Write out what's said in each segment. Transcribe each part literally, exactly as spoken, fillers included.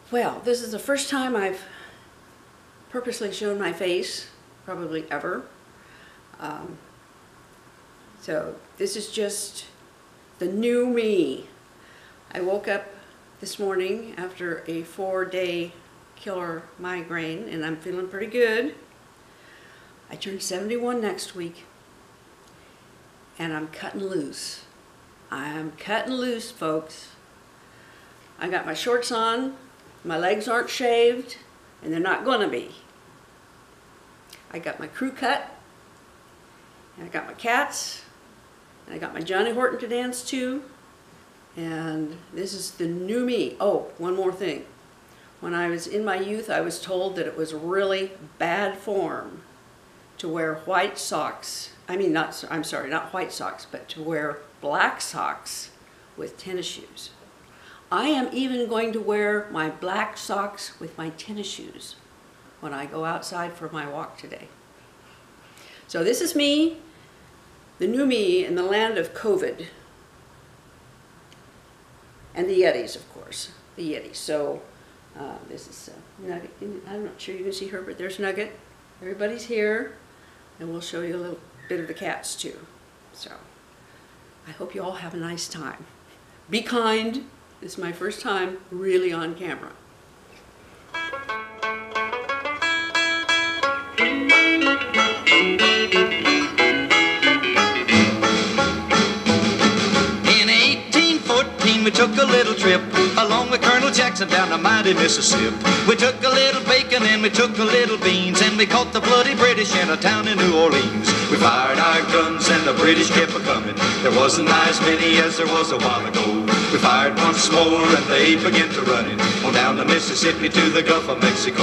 Well, this is the first time I've purposely shown my face, probably ever. Um, so this is just the new me. I woke up this morning after a four-day killer migraine, and I'm feeling pretty good. I turn seventy-one next week, and I'm cutting loose. I'm cutting loose, folks. I got my shorts on, my legs aren't shaved, and they're not gonna be. I got my crew cut, and I got my cats, and I got my Johnny Horton to dance to, and this is the new me. Oh, one more thing. When I was in my youth, I was told that it was really bad form to wear white socks. I mean, not, I'm sorry, not white socks, but to wear black socks with tennis shoes. I am even going to wear my black socks with my tennis shoes when I go outside for my walk today. So this is me, the new me in the land of COVID. And the Yetis, of course, the Yetis. So uh, this is uh, Nugget. I'm not sure you can see her, but there's Nugget. Everybody's here, and we'll show you a little bit of the cats too. So I hope you all have a nice time. Be kind. This is my first time really on camera. We took a little trip along with Colonel Jackson down the mighty Mississippi. We took a little bacon and we took a little beans, and we caught the bloody British in a town in New Orleans. We fired our guns and the British kept a-coming. There wasn't as many as there was a while ago. We fired once more and they began to running on down the Mississippi to the Gulf of Mexico.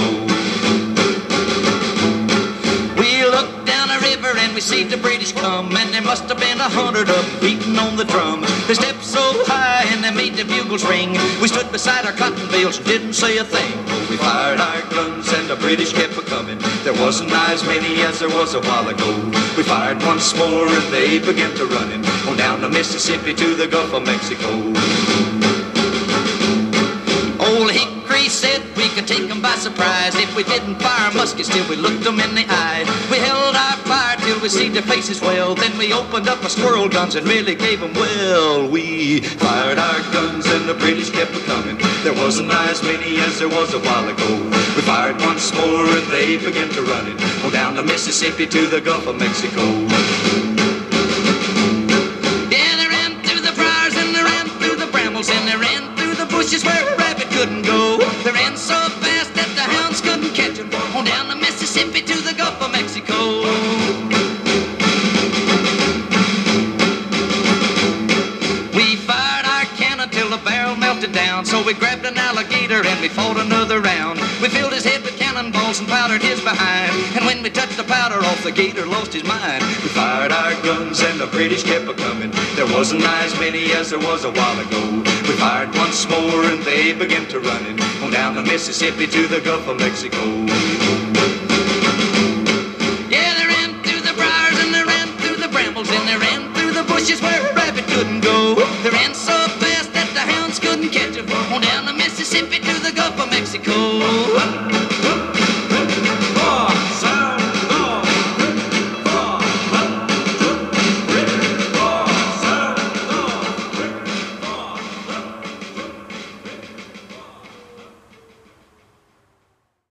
We looked down the river and we see the British come, and there must have been a hundred of them beating on the drum. They stepped so high and they made the bugles ring. We stood beside our cotton bales and didn't say a thing. We fired our guns and the British kept a-coming. There wasn't as many as there was a while ago. We fired once more and they began to running on down the Mississippi to the Gulf of Mexico. Old Hickory said we could take them by surprise if we didn't fire muskets till we looked them in the eye. We held our fire till we see their faces well, then we opened up our squirrel guns and really gave them well. We fired our guns and the British kept a-coming. There wasn't as many as there was a while ago. We fired once more and they began to running on down the Mississippi to the Gulf of Mexico. Yeah, they ran through the briars and they ran through the brambles and they ran through the bushes where a rabbit couldn't go. They ran so fast that the hounds couldn't catch them on down the Mississippi to the Gulf of Mexico. We fired our cannon till the barrel melted down, so we grabbed an alligator and we fought another round. We filled his head with cannonballs and powdered his behind, and when we touched the powder off, the gator lost his mind. We fired our guns and the British kept a-coming. There wasn't as many as there was a while ago. We fired once more and they began to running on down the Mississippi to the Gulf of Mexico. Yeah, they ran through the briars and they ran through the brambles and they ran through the bushes where a rabbit couldn't go. They ran so fast that the hounds couldn't catch them on down the Mississippi to the Gulf of Mexico.